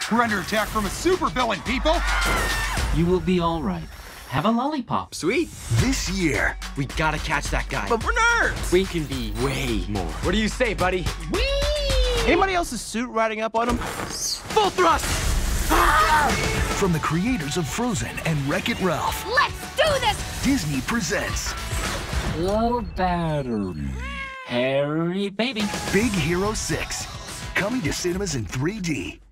We're under attack from a supervillain, people! You will be all right. Have a lollipop. Sweet. This year, We gotta catch that guy. but we're nerds! We can be way more. What do you say, buddy? Whee! Anybody else's suit riding up on him? Full thrust! From the creators of Frozen and Wreck-It Ralph, Let's do this! Disney presents Low battery. Harry, baby. Big Hero 6, coming to cinemas in 3D.